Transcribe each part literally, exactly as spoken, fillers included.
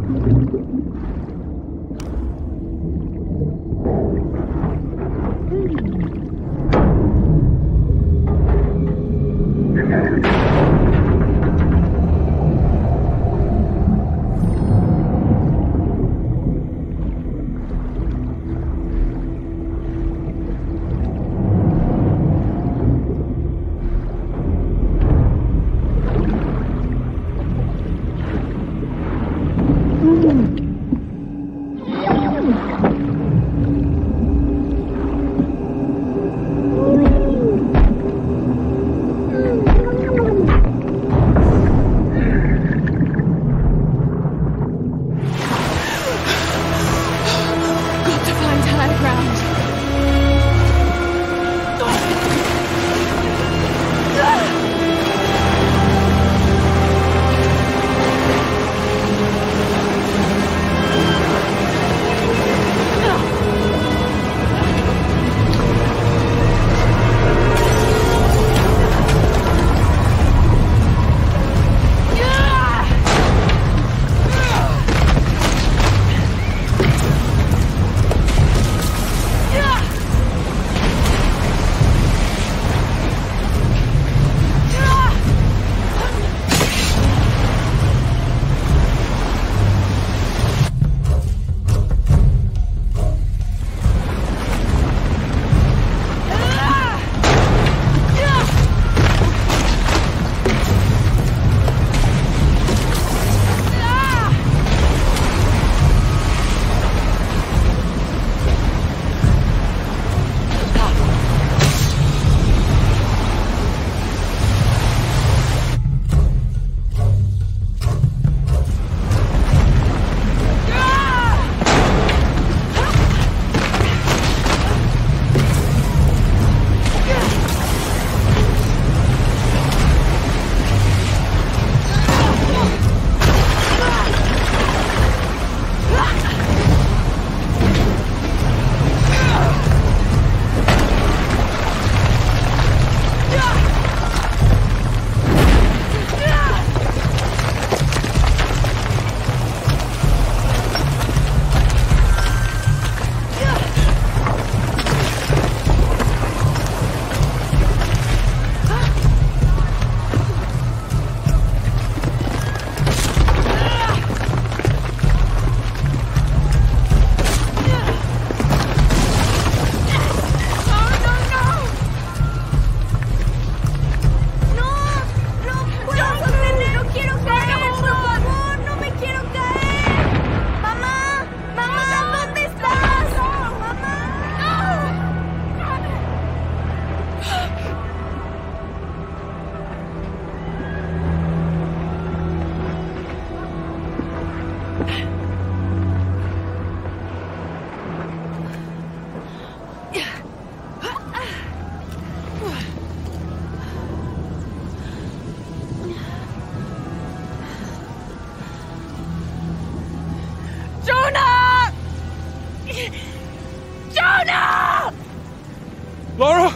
Lara!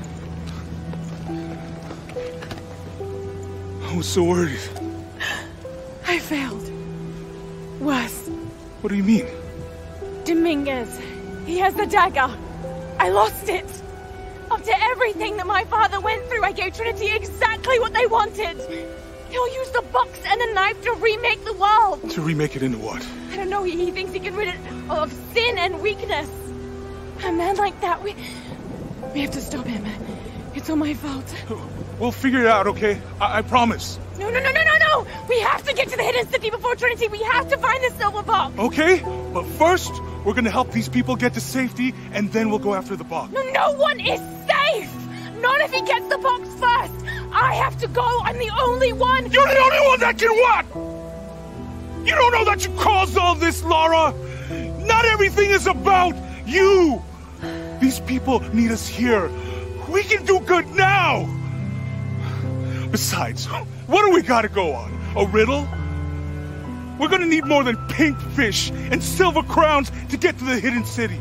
I was so worried. I failed. Worse. What do you mean? Dominguez. He has the dagger. I lost it. After everything that my father went through, I gave Trinity exactly what they wanted. He'll use the box and the knife to remake the world. To remake it into what? I don't know. He, he thinks he can rid it of sin and weakness. A man like that, we... We have to stop him. It's all my fault. We'll figure it out, okay? I, I promise. No, no, no, no, no, no! We have to get to the hidden city before Trinity. We have to find the silver box. Okay, but first, we're gonna help these people get to safety, and then we'll go after the box. No, no one is safe! Not if he gets the box first! I have to go! I'm the only one! You're the only one that can what? You don't know that you caused all this, Lara! Not everything is about you! These people need us here. We can do good now! Besides, what do we gotta go on? A riddle? We're gonna need more than pink fish and silver crowns to get to the hidden city.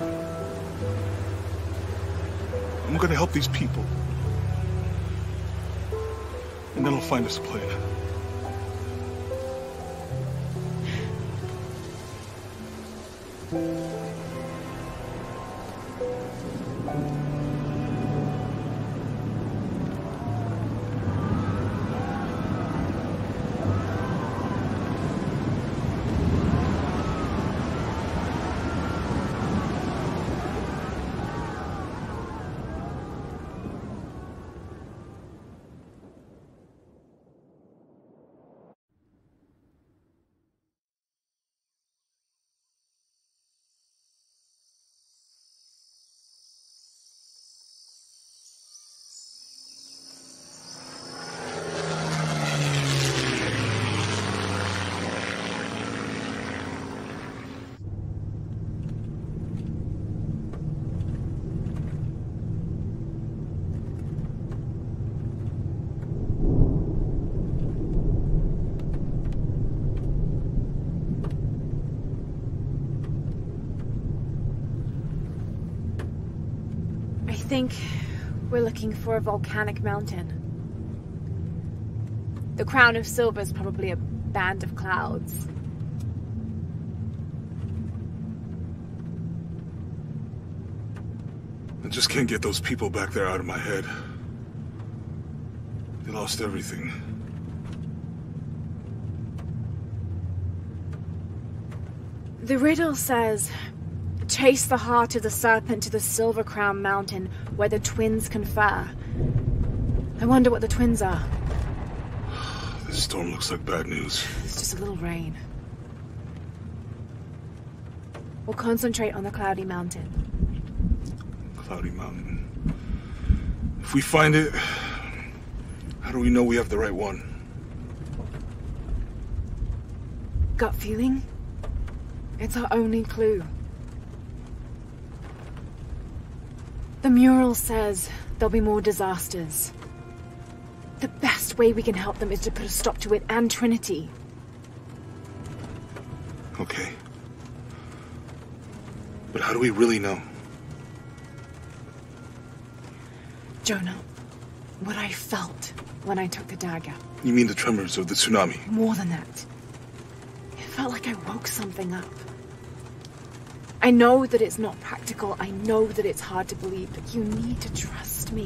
I'm gonna help these people. And then I'll find us a plane. I think we're looking for a volcanic mountain. The crown of silver is probably a band of clouds. I just can't get those people back there out of my head. They lost everything. The riddle says, chase the heart of the serpent to the Silver Crown Mountain where the twins confer. I wonder what the twins are. This storm looks like bad news. It's just a little rain. We'll concentrate on the Cloudy Mountain. Cloudy Mountain. If we find it, how do we know we have the right one? Gut feeling? It's our only clue. The mural says there'll be more disasters. The best way we can help them is to put a stop to it and Trinity. Okay. But how do we really know? Jonah, what I felt when I took the dagger. You mean the tremors of the tsunami? More than that. It felt like I woke something up. I know that it's not practical. I know that it's hard to believe, but you need to trust me.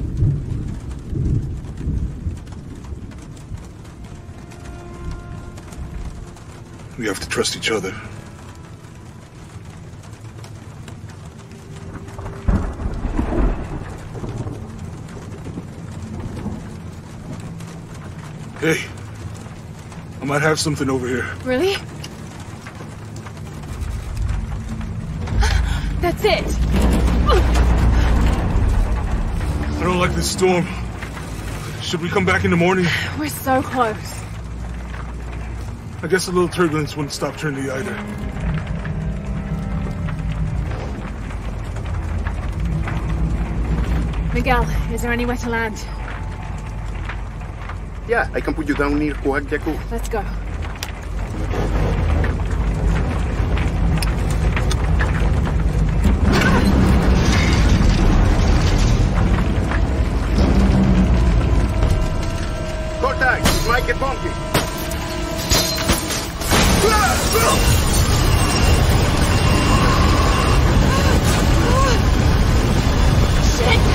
We have to trust each other. Hey, I might have something over here. Really? That's it! I don't like this storm. Should we come back in the morning? We're so close. I guess a little turbulence wouldn't stop Trinity either. Miguel, is there anywhere to land? Yeah, I can put you down near Kuak Yaku. Let's go. Contact! It might get bumpy. Shit!